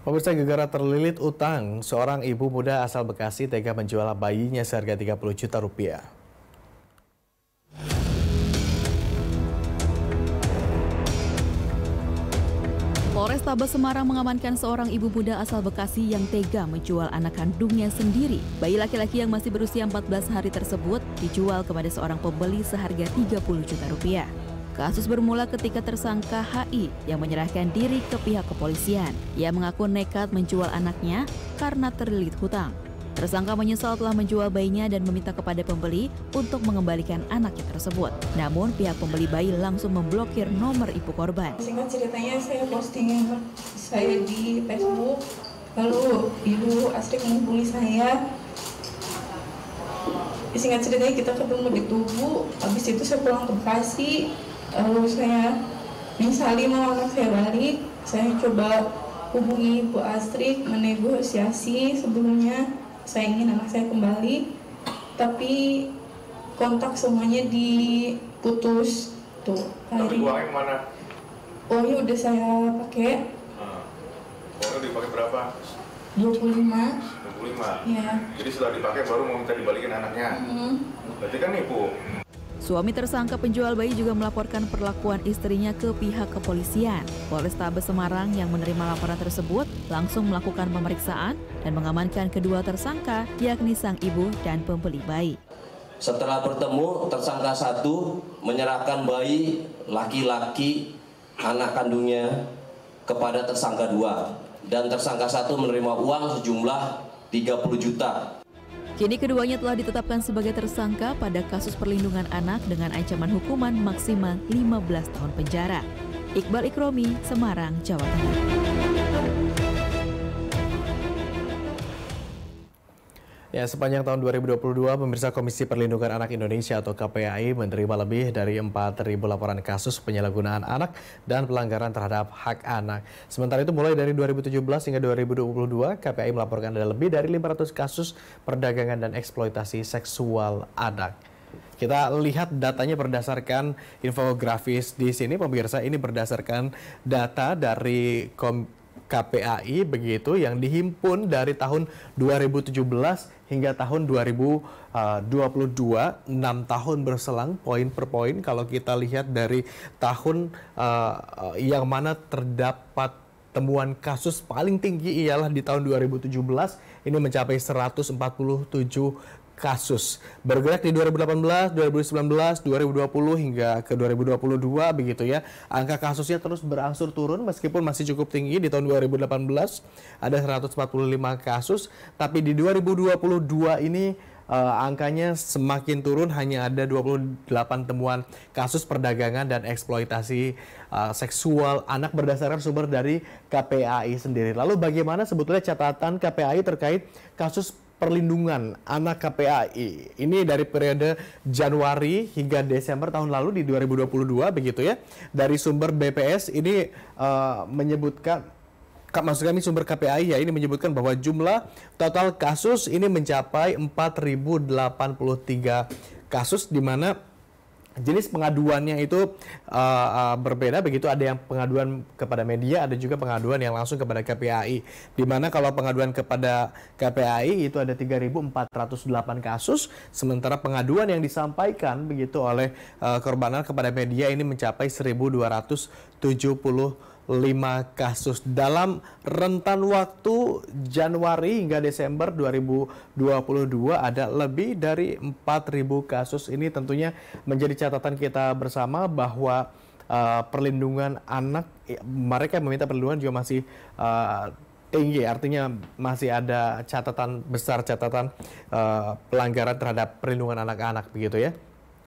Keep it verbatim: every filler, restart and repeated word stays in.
Pemirsa, gegara terlilit utang, seorang ibu muda asal Bekasi tega menjual bayinya seharga tiga puluh juta rupiah. Polrestabes Semarang mengamankan seorang ibu muda asal Bekasi yang tega menjual anak kandungnya sendiri. Bayi laki-laki yang masih berusia empat belas hari tersebut dijual kepada seorang pembeli seharga tiga puluh juta rupiah. Kasus bermula ketika tersangka H I yang menyerahkan diri ke pihak kepolisian. Ia mengaku nekat menjual anaknya karena terlilit hutang. Tersangka menyesal telah menjual bayinya dan meminta kepada pembeli untuk mengembalikan anaknya tersebut. Namun pihak pembeli bayi langsung memblokir nomor ibu korban. Singkat ceritanya, saya posting saya di Facebook, lalu ibu Astrid menghubungi saya. Singkat ceritanya kita ketemu di Tugu, habis itu saya pulang ke Bekasi, lalu saya menyesali mau anak saya balik. Saya coba hubungi ibu Astrid, menegosiasi sebelumnya. Saya ingin anak saya kembali, tapi kontak semuanya diputus. Tuh, tapi uangnya kemana? Uangnya udah saya pakai. Hmm. Uangnya dipakai berapa? dua puluh lima. dua puluh lima? Ya. Jadi setelah dipakai baru mau minta dibalikin anaknya? Hmm. Berarti kan nipu? Suami tersangka penjual bayi juga melaporkan perlakuan istrinya ke pihak kepolisian. Polrestabes Semarang yang menerima laporan tersebut langsung melakukan pemeriksaan dan mengamankan kedua tersangka, yakni sang ibu dan pembeli bayi. Setelah bertemu, tersangka satu menyerahkan bayi laki-laki anak kandungnya kepada tersangka dua, dan tersangka satu menerima uang sejumlah tiga puluh juta. Kini keduanya telah ditetapkan sebagai tersangka pada kasus perlindungan anak dengan ancaman hukuman maksimal lima belas tahun penjara. Iqbal Ikromi, Semarang, Jawa Tengah. Ya, sepanjang tahun dua ribu dua puluh dua, pemirsa Komisi Perlindungan Anak Indonesia atau K P A I menerima lebih dari empat ribu laporan kasus penyalahgunaan anak dan pelanggaran terhadap hak anak. Sementara itu, mulai dari dua ribu tujuh belas hingga dua ribu dua puluh dua, K P A I melaporkan ada lebih dari lima ratus kasus perdagangan dan eksploitasi seksual anak. Kita lihat datanya berdasarkan infografis di sini, pemirsa. Ini berdasarkan data dari Kom K P A I begitu yang dihimpun dari tahun dua ribu tujuh belas hingga tahun dua ribu dua puluh dua, enam tahun berselang poin per poin. Kalau kita lihat dari tahun uh, yang mana terdapat temuan kasus paling tinggi ialah di tahun dua ribu tujuh belas, ini mencapai seratus empat puluh tujuh kasus. Bergerak di dua ribu delapan belas, dua ribu sembilan belas, dua ribu dua puluh hingga ke dua ribu dua puluh dua begitu ya. Angka kasusnya terus berangsur turun meskipun masih cukup tinggi. Di tahun dua ribu delapan belas ada seratus empat puluh lima kasus, tapi di dua ribu dua puluh dua ini uh, angkanya semakin turun, hanya ada dua puluh delapan temuan kasus perdagangan dan eksploitasi uh, seksual anak berdasarkan sumber dari K P A I sendiri. Lalu bagaimana sebetulnya catatan K P A I terkait kasus perlindungan anak K P A I ini dari periode Januari hingga Desember tahun lalu di dua ribu dua puluh dua begitu ya. Dari sumber B P S ini uh, menyebutkan, maksud kami sumber K P A I ya, ini menyebutkan bahwa jumlah total kasus ini mencapai empat ribu delapan puluh tiga kasus, di mana jenis pengaduannya itu uh, uh, berbeda begitu. Ada yang pengaduan kepada media, ada juga pengaduan yang langsung kepada K P A I. Di mana kalau pengaduan kepada K P A I itu ada tiga ribu empat ratus delapan kasus, sementara pengaduan yang disampaikan begitu oleh uh, korban kepada media ini mencapai seribu dua ratus tujuh puluh lima kasus. Dalam rentan waktu Januari hingga Desember dua ribu dua puluh dua ada lebih dari empat ribu kasus. Ini tentunya menjadi catatan kita bersama bahwa uh, perlindungan anak, mereka yang meminta perlindungan juga masih uh, tinggi, artinya masih ada catatan besar, catatan uh, pelanggaran terhadap perlindungan anak-anak begitu ya.